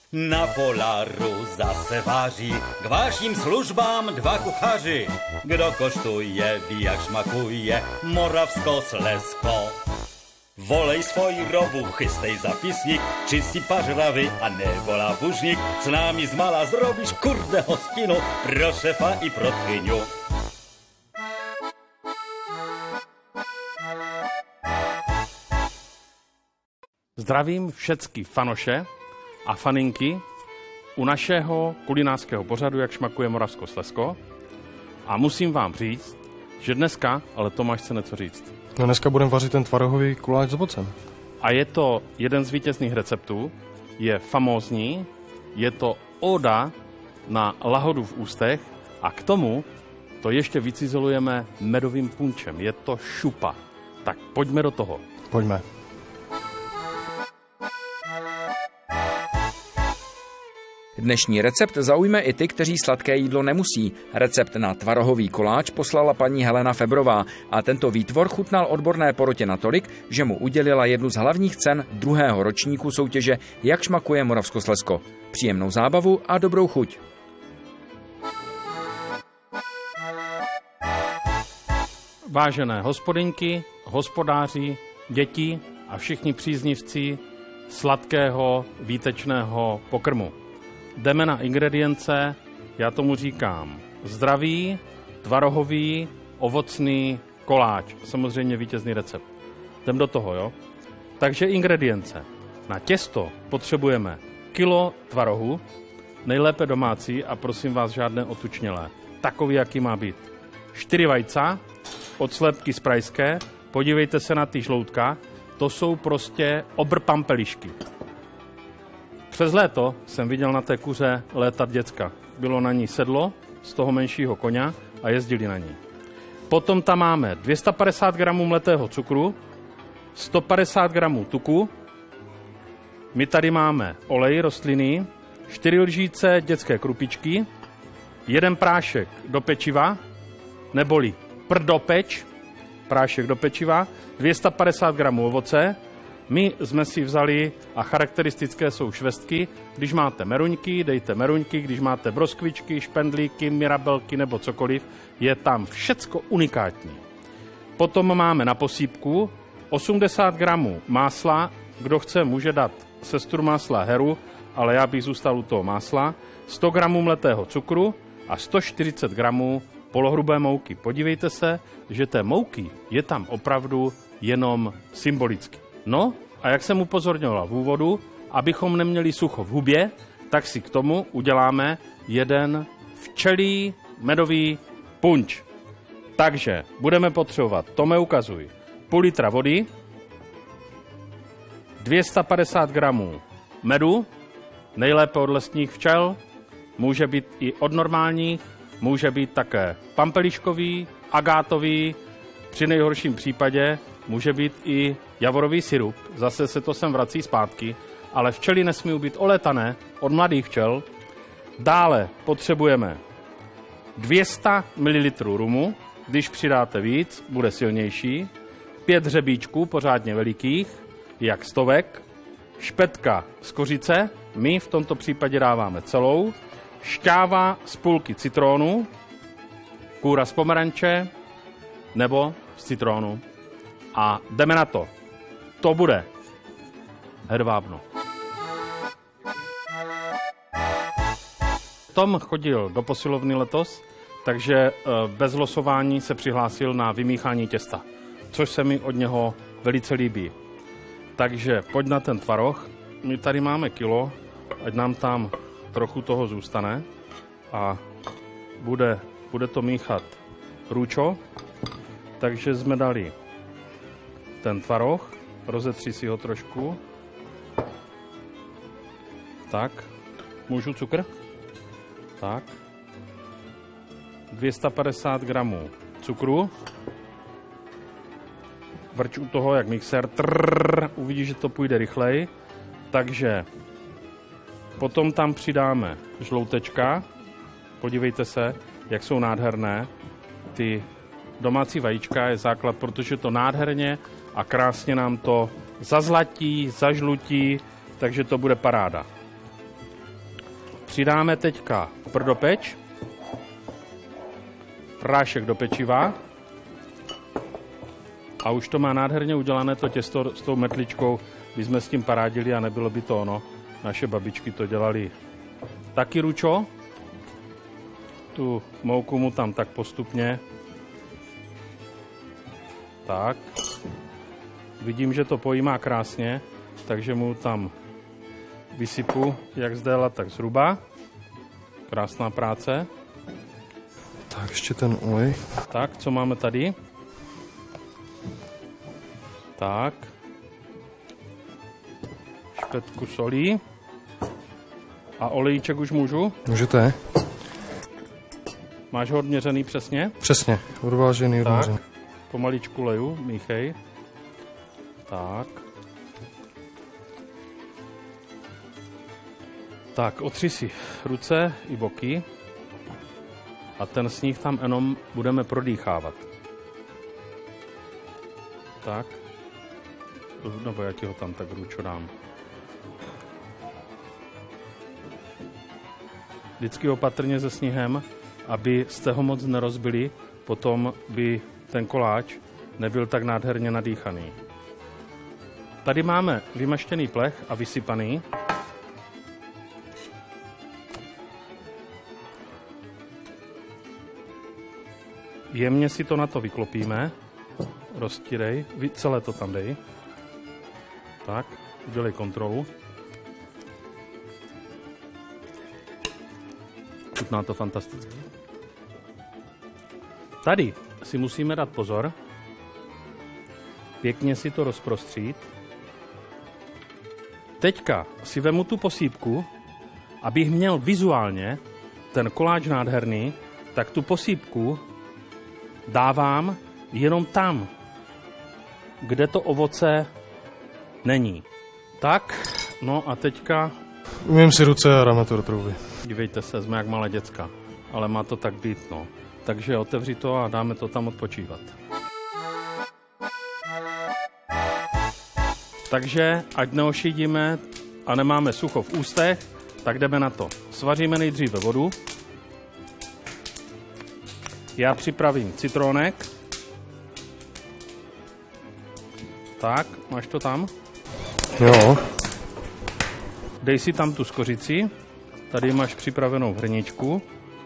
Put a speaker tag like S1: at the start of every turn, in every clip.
S1: Na Polaru zase váží k vašim službám 2 kuchaři. Kdo koštuje, ví, jak šmakuje Moravskoslezsko. Volej svoji robu, chystej zapisník, čistí pažravy a nebo labužník. S námi zmala zrobíš kurde hostinu pro šefa i pro tchyňu.
S2: Zdravím všetky fanoše a faninky u našeho kulinářského pořadu, jak šmakuje Moravskoslezsko. A musím vám říct, že dneska, ale Tomáš chce něco říct.
S3: No dneska budeme vařit ten tvarohový guláš s ovocem.
S2: A je to jeden z vítězných receptů, je famózní, je to oda na lahodu v ústech a k tomu to ještě vycizelujeme medovým punčem. Je to šupa. Tak pojďme do toho.
S3: Pojďme.
S4: Dnešní recept zaujme i ty, kteří sladké jídlo nemusí. Recept na tvarohový koláč poslala paní Helena Febrová a tento výtvor chutnal odborné porotě natolik, že mu udělila jednu z hlavních cen 2. ročníku soutěže Jak šmakuje Moravskoslezsko. Příjemnou zábavu a dobrou chuť.
S2: Vážené hospodyňky, hospodáři, děti a všichni příznivci sladkého výtečného pokrmu. Jdeme na ingredience, já tomu říkám zdravý, tvarohový, ovocný koláč. Samozřejmě vítězný recept. Jdem do toho, jo? Takže ingredience. Na těsto potřebujeme kilo tvarohu, nejlépe domácí a prosím vás žádné otučnělé. Takový, jaký má být. 4 vajca od slepky z Prajské. Podívejte se na ty žloutka. To jsou prostě obrpampelišky. Přes léto jsem viděl na té kuře létat děcka. Bylo na ní sedlo z toho menšího koně a jezdili na ní. Potom tam máme 250 gramů mletého cukru, 150 gramů tuku, my tady máme olej rostlinný, 4 lžíce dětské krupičky, 1 prášek do pečiva, neboli prdopeč, prášek do pečiva, 250 gramů ovoce. My jsme si vzali, a charakteristické jsou švestky, když máte meruňky, dejte meruňky, když máte broskvičky, špendlíky, mirabelky nebo cokoliv, je tam všecko unikátní. Potom máme na posýpku 80 gramů másla, kdo chce, může dát sestru másla heru, ale já bych zůstal u toho másla, 100 gramů mletého cukru a 140 gramů polohrubé mouky. Podívejte se, že té mouky je tam opravdu jenom symbolicky. No a jak jsem upozorňoval v úvodu, abychom neměli sucho v hubě, tak si k tomu uděláme jeden včelí medový punč. Takže budeme potřebovat, to mi ukazuj, půl litra vody, 250 gramů medu, nejlépe od lesních včel, může být i od normálních, může být také pampeliškový, agátový, při nejhorším případě může být i javorový sirup, zase se to sem vrací zpátky, ale včely nesmí být oletané od mladých včel. Dále potřebujeme 200 ml rumu, když přidáte víc, bude silnější, 5 hřebíčků pořádně velikých, jak stovek, špetka z kořice, my v tomto případě dáváme celou, šťáva z půlky citrónu, kůra z pomeranče nebo z citrónu. A jdeme na to. To bude hedvábno. Tom chodil do posilovny letos, takže bez losování se přihlásil na vymíchání těsta, což se mi od něho velice líbí. Takže pojď na ten tvaroh. My tady máme kilo, ať nám tam trochu toho zůstane a bude to míchat růčo. Takže jsme dali ten tvaroh, rozetři si ho trošku. Tak, můžu cukr? Tak. 250 gramů cukru. Vrč u toho jak mixér. Uvidíš, že to půjde rychleji. Takže potom tam přidáme žloutečka. Podívejte se, jak jsou nádherné. Ty domácí vajíčka je základ, protože to nádherně a krásně nám to zazlatí, zažlutí, takže to bude paráda. Přidáme teďka prdopeč, prášek do pečiva a už to má nádherně udělané to těsto s tou metličkou, by jsme s tím parádili a nebylo by to ono. Naše babičky to dělali taky ručo. Tu mouku mu tam tak postupně. Tak. Vidím, že to pojímá krásně, takže mu tam vysypu jak zdéla, tak zhruba. Krásná práce.
S3: Tak ještě ten olej.
S2: Tak, co máme tady? Tak. Špetku solí. A olejček už můžu?
S3: Můžete.
S2: Máš ho odměřený přesně?
S3: Přesně, odvážený,
S2: Tak.
S3: odměřený.
S2: Pomaličku leju, míchej. Tak. Tak, otři si ruce i boky a ten sníh tam jenom budeme prodýchávat. Tak. Nebo já ti ho tam tak ručo dám. Vždycky opatrně se sněhem, abyste ho moc nerozbili, potom by ten koláč nebyl tak nádherně nadýchaný. Tady máme vymaštěný plech a vysypaný. Jemně si to na to vyklopíme. Roztírej, celé to tam dej. Tak, udělej kontrolu. Chutná to fantasticky. Tady si musíme dát pozor. Pěkně si to rozprostřít. Teďka si vemu tu posýpku, abych měl vizuálně ten koláč nádherný, tak tu posýpku dávám jenom tam, kde to ovoce není. Tak, no a teďka...
S3: Umím si ruce a dáme to do trouby.
S2: Dívejte se, jsme jak malé děcka, ale má to tak být, no. Takže otevři to a dáme to tam odpočívat. Takže, ať neošidíme a nemáme sucho v ústech, tak jdeme na to. Svaříme nejdříve vodu. Já připravím citronek. Tak, máš to tam?
S3: Jo.
S2: Dej si tam tu skořici. Tady máš připravenou v hrničku.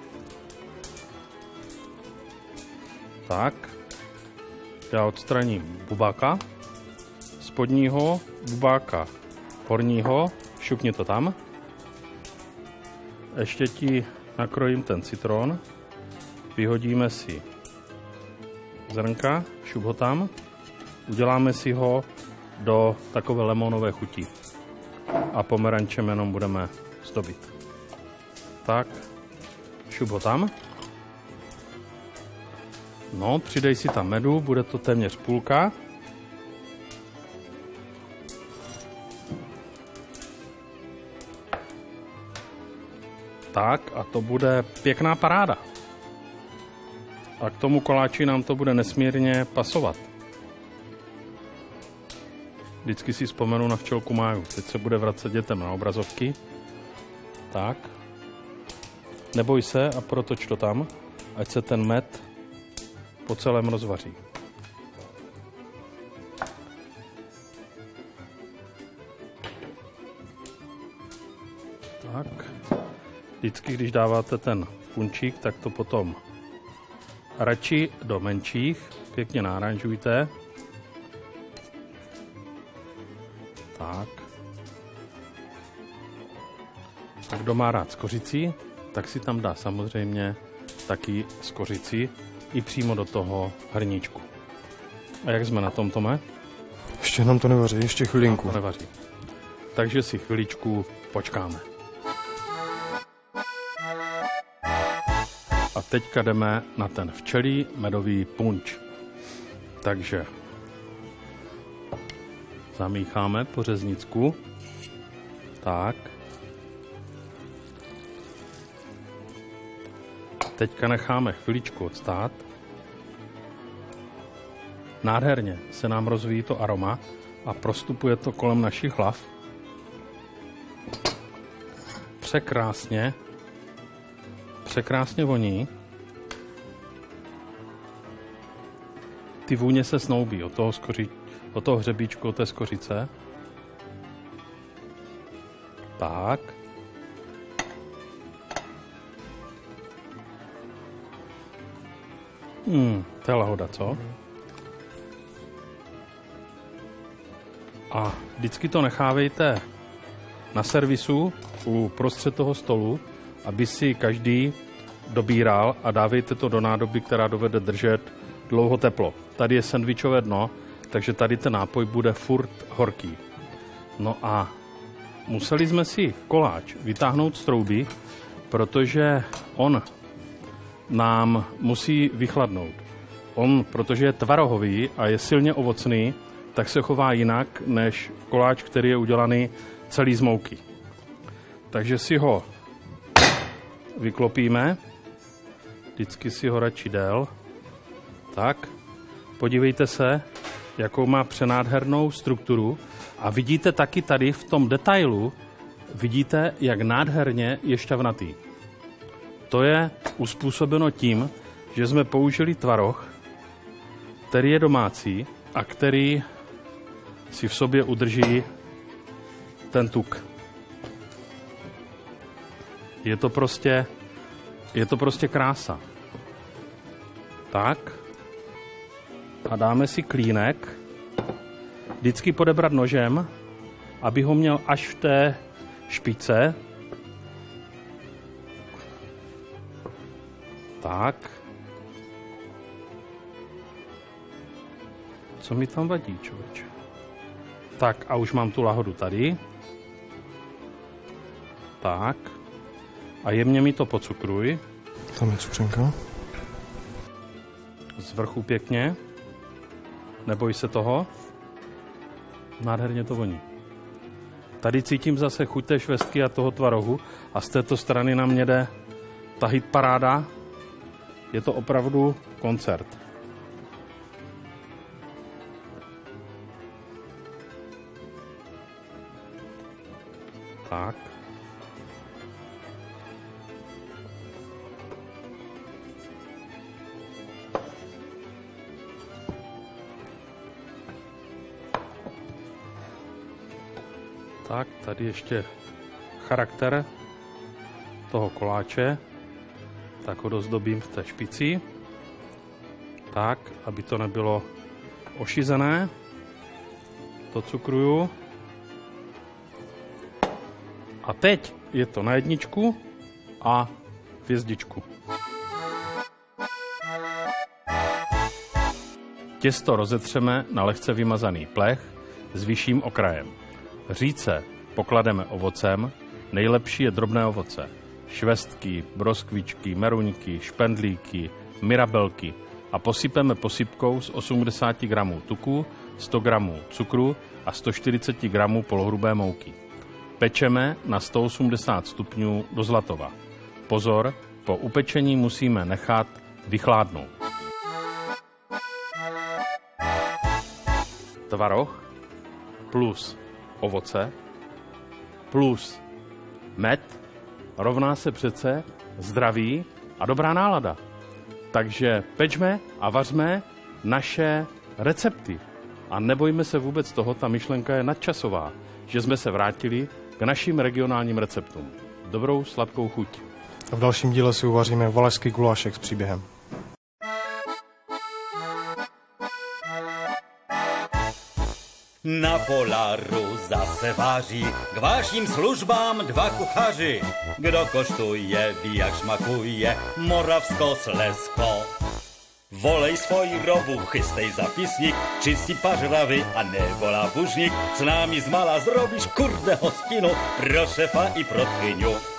S2: Tak. Já odstraním bubáka. Spodního bubáka horního. Šupni to tam. Ještě ti nakrojím ten citron. Vyhodíme si zrnka. Šup ho tam. Uděláme si ho do takové lemonové chuti. A pomerančem jenom budeme zdobit. Tak, šup ho tam. No, přidej si tam medu, bude to téměř půlka. Tak, a to bude pěkná paráda. A k tomu koláči nám to bude nesmírně pasovat. Vždycky si vzpomenu na včelku Máju. Teď se bude vracet dětem na obrazovky. Tak. Neboj se a protoč to tam, ať se ten med po celém rozvaří. Tak. Vždycky, když dáváte ten punčík, tak to potom radši do menších pěkně náranžujte. Tak. A kdo má rád skořici, tak si tam dá samozřejmě taky skořici i přímo do toho hrníčku. A jak jsme na tom, Tome?
S3: Ještě nám to nevaří, ještě chvilinku.
S2: To nevaří. Takže si chviličku počkáme. A teďka jdeme na ten včelí medový punč. Takže zamícháme po řeznicku. Tak. Teďka necháme chviličku odstát. Nádherně se nám rozvíjí to aroma a prostupuje to kolem našich hlav. překrásně voní. Ty vůně se snoubí od toho hřebíčku, od té skořice. Tak. To je lahoda, co? A vždycky to nechávejte na servisu uprostřed toho stolu, aby si každý dobíral a dávejte to do nádoby, která dovede držet dlouho teplo. Tady je sendvičové dno, takže tady ten nápoj bude furt horký. No a museli jsme si koláč vytáhnout z trouby, protože on nám musí vychladnout. On, protože je tvarohový a je silně ovocný, tak se chová jinak než koláč, který je udělaný celý z mouky. Takže si ho vyklopíme. Vždycky si ho radši dél. Tak, podívejte se, jakou má přenádhernou strukturu. A vidíte taky tady v tom detailu, vidíte, jak nádherně je šťavnatý. To je uspůsobeno tím, že jsme použili tvaroh, který je domácí a který si v sobě udrží ten tuk. Je to prostě krása. Tak. A dáme si klínek. Vždycky podebrat nožem, aby ho měl až v té špičce. Tak. Co mi tam vadí, člověče? Tak a už mám tu lahodu tady. Tak. A jemně mi to pocukruj.
S3: Tam je cukřenka.
S2: Z vrchu pěkně. Neboj se toho. Nádherně to voní. Tady cítím zase chuť té švestky a toho tvarohu a z této strany na mě jde ta hit paráda. Je to opravdu koncert. Tak. Tak, tady ještě charakter toho koláče. Tak ho dozdobím v té špici. Tak, aby to nebylo ošizené. To cukruju. A teď je to na jedničku a hvězdičku. Těsto rozetřeme na lehce vymazaný plech s vyšším okrajem. Říce poklademe ovocem, nejlepší je drobné ovoce. Švestky, broskvičky, meruňky, špendlíky, mirabelky a posypeme posypkou z 80 gramů tuku, 100 gramů cukru a 140 gramů polohrubé mouky. Pečeme na 180 stupňů do zlatova. Pozor, po upečení musíme nechat vychládnout. Tvaroh plus ovoce plus med rovná se přece zdraví a dobrá nálada. Takže pečme a vařme naše recepty. A nebojme se vůbec toho, ta myšlenka je nadčasová, že jsme se vrátili k našim regionálním receptům. Dobrou sladkou chuť.
S3: A v dalším díle si uvaříme valašský gulášek s příběhem.
S1: Na Polaru zase váží k vašim službám dva kuchaři. Kdo koštuje, ví, jak šmakuje Moravsko-Slezsko. Volej svoji robu, chystej zapisník, čistí pažravy a nevolá bužník. S námi zmala zrobíš kurde hostinu pro šefa i pro tchyňu.